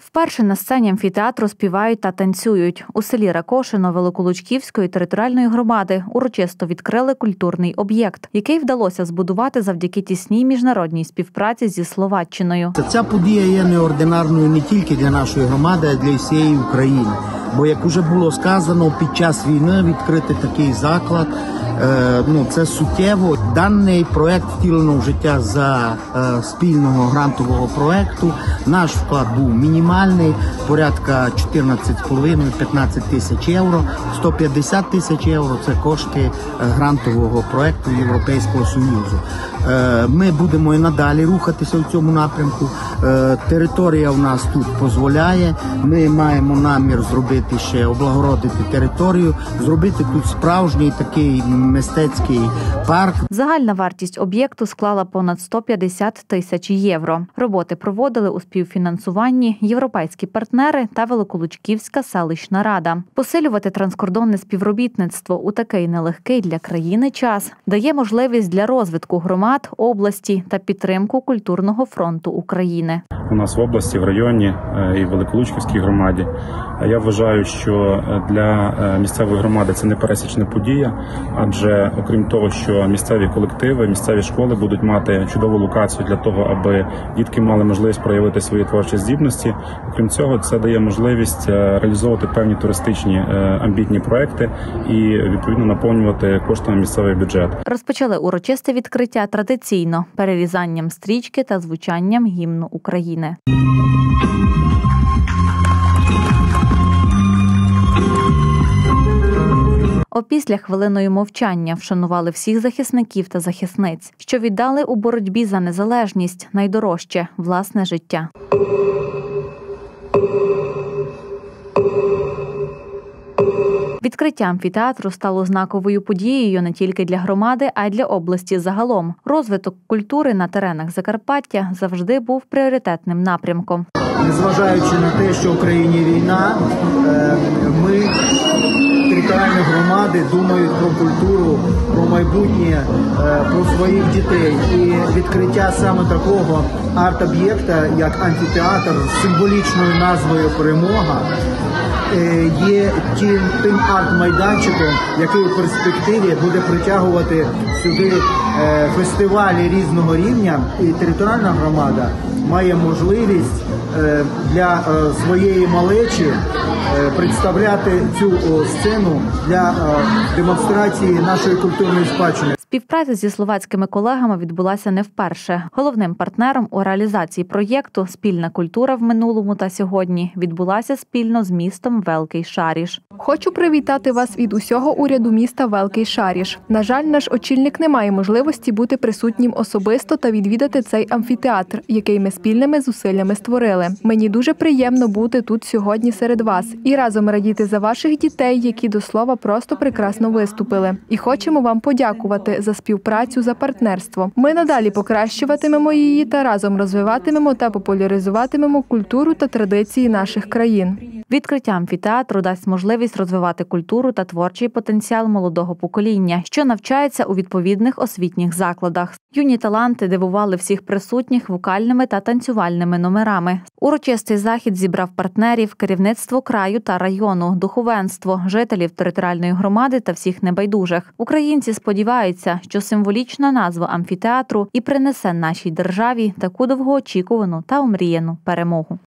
Вперше на сцені амфітеатру співають та танцюють. У селі Ракошино Великолучківської територіальної громади урочисто відкрили культурний об'єкт, який вдалося збудувати завдяки тісній міжнародній співпраці зі Словаччиною. Ця подія є неординарною не тільки для нашої громади, а й для всієї України. Бо, як вже було сказано, під час війни відкрити такий заклад – це суттєво. Даний проект втілено в життя за спільного грантового проекту. Наш вклад був мінімальний, порядка 14,5-15 тисяч євро. 150 тисяч євро – це кошти грантового проекту Європейського Союзу. Ми будемо і надалі рухатися в цьому напрямку. Територія в нас тут дозволяє. Ми маємо намір зробити ще, облагородити територію, зробити тут справжній такий мистецький парк. Загальна вартість об'єкту склала понад 150 тисяч євро. Роботи проводили у співфінансуванні європейські партнери та Великолучківська селищна рада. Посилювати транскордонне співробітництво у такий нелегкий для країни час дає можливість для розвитку громад, області та підтримку культурного фронту України. У нас в області, в районі і в Великолучківській громаді. Я вважаю, що для місцевої громади це непересічна подія, адже окрім того, що місцеві колективи, місцеві школи будуть мати чудову локацію для того, аби дітки мали можливість проявити свої творчі здібності. Окрім цього, це дає можливість реалізовувати певні туристичні амбітні проекти і відповідно наповнювати коштами місцевий бюджет. Розпочали урочисте відкриття традиційно перерізанням стрічки та звучанням гімну України. Опісля хвилиною мовчання вшанували всіх захисників та захисниць, що віддали у боротьбі за незалежність найдорожче – власне життя. Відкриття амфітеатру стало знаковою подією не тільки для громади, а й для області загалом. Розвиток культури на теренах Закарпаття завжди був пріоритетним напрямком. Незважаючи на те, що в країні війна, ми, територіальні громади, думають про культуру, про майбутнє, про своїх дітей. І відкриття саме такого арт-об'єкта, як амфітеатр з символічною назвою «Перемога», є тим арт-майданчиком, який у перспективі буде притягувати сюди фестивалі різного рівня. І територіальна громада має можливість для своєї малечі представляти цю сцену для демонстрації нашої культурної спадщини. Співпраця зі словацькими колегами відбулася не вперше. Головним партнером у реалізації проєкту «Спільна культура в минулому та сьогодні» відбулася спільно з містом Великий Шаріш. Хочу привітати вас від усього уряду міста Великий Шаріш. На жаль, наш очільник не має можливості бути присутнім особисто та відвідати цей амфітеатр, який ми спільними зусиллями створили. Мені дуже приємно бути тут сьогодні серед вас і разом радіти за ваших дітей, які, до слова, просто прекрасно виступили. І хочемо вам подякувати за співпрацю, за партнерство. Ми надалі покращуватимемо її та разом розвиватимемо та популяризуватимемо культуру та традиції наших країн. Відкриття амфітеатру дасть можливість розвивати культуру та творчий потенціал молодого покоління, що навчається у відповідних освітніх закладах. Юні таланти дивували всіх присутніх вокальними та танцювальними номерами. Урочистий захід зібрав партнерів, керівництво краю та району, духовенство, жителів територіальної громади та всіх небайдужих. Українці сподіваються, що символічна назва амфітеатру і принесе нашій державі таку довгоочікувану та омріяну перемогу.